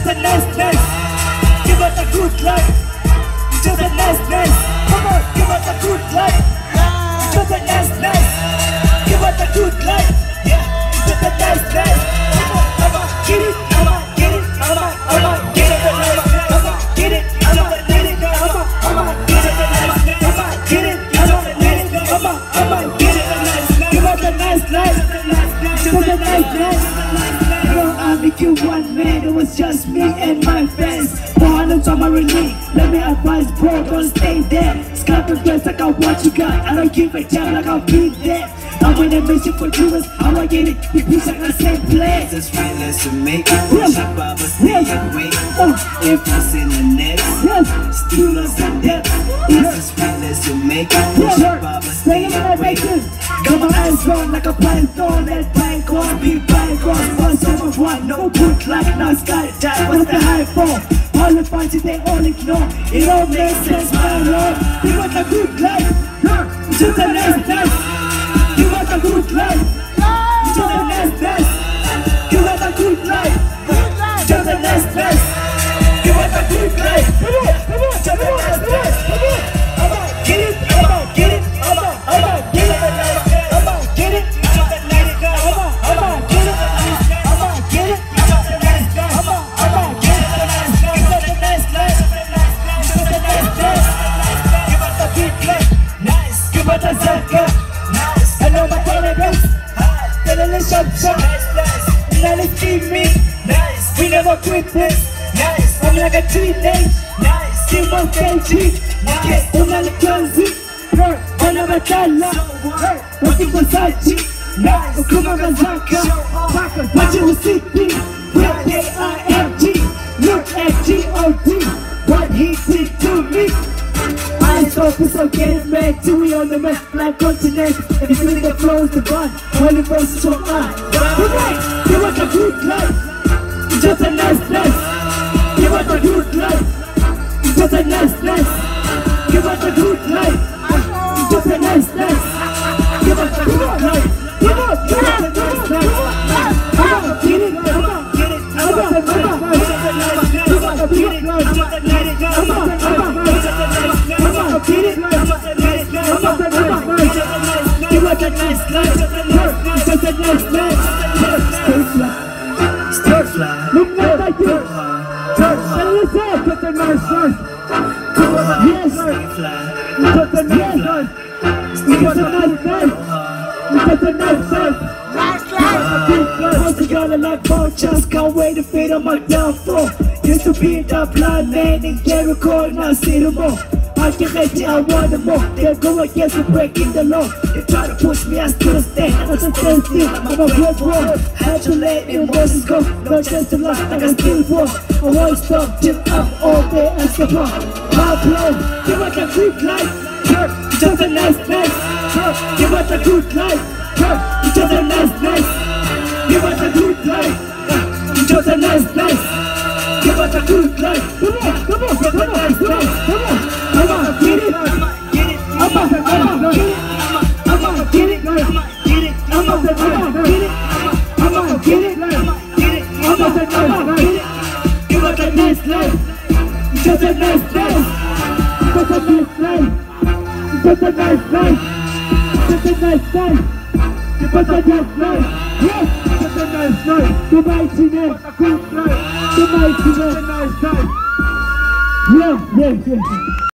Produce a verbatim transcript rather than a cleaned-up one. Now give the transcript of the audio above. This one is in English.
Just a nice, nice. Give us a good life. Just a nice, nice. Come on, give us a good life. Just a nice, nice. Give us a good life. Yeah, just a nice, nice. Come on, come on, get it, come on, get it, come on, come on, get it, come on, get it, come on, get it, come on, come on, get it, come on, get it, come on, get it, come on, come on, get it. Give us a nice life. Just a nice life. I make you one man, it was just me and my friends. Problems on my relief, let me advise bro, don't stay there. Scalp and dress like I what you got, I don't give a damn like I'll be there. I'm in a mission for you, how I get it, we push like the same place. It's relentless to make it, push up, Baba, stay away. If us in the next, students and depth. It's relentless to make it, push up, Baba, stay away. Got my eyes on like a python, that bank on, be bank on. One over one, no good like now sky jack, what's the high for? All the parties they all ignore, it all makes sense, my lord. You want a good life, just a nice life. You want a good life, just a nice life. You want a good life, just a nice life. You want a good life, just a nice life. Come on, get it, come on, get it, come on, come on, get it, come on, get it, come on, come on, get it, come on, get it, just a nice life. Come on, come on, get it, just a nice life, just a nice life. Give us a good life, nice. Give us a second. Hello, my telegrams. Television, nice. Now let's keep me. Nice. We never quit this. Nice. I'm like a teenage. Nice. Keep on changing. Nice. I'm not a crazy. Her, I'm not a tala. Her, I'm in Versace. Nice. I'm coming to Zaka. What you was sitting? What K I M G. Look at G O D. What he did to me. Eyes open, so get it back to me on the map like continent. And if you think the flow is the gun, only versus your eye. Alright, give us a good life, just a nice life. Give us a good life, just a nice life. Give us a good life, just a nice life. Give us a good life, give us a nice life. Come on, get it, come on, get it, come on, come on, give us a nice life. Give us a good life, come on, come on, come on. Get it, come on, get it, come on, come on, give us a nice life, just a nice life. Stay fly, stay fly. Look like you. And listen, just a nice life. Yes, stay fly. just a nice life. Just a nice life. Just a nice life. Nice life. Once together like vultures, can't wait to feed on my downfall. Used to be the blind man in Jericho, now see the more. I can let you, I want them more. They go against me, breaking the law. They try to push me, I still stand. I just stand still, I'm a good war. Had to let emotions go, no chance to lie, like I still walk. I won't stop, just up all day and step up. My blow, give us a good life, just a nice life. Give us a good life, just a nice life. Give us a good life, just a nice life. Give us a good life, come on, come on, come on, nice life, come on. Come on, get it, come on, get it, come on, come on, get it, come on, get it, come on, get it, come on, get it, come on, get it, come on, get it, come on, come on, get it. Give us a nice life, just a nice life, just a nice life, just a nice life, just a nice life, give us a nice life, yes, just a nice life. The mighty name, good life, the mighty name, a nice life. Yeah, yeah, yeah.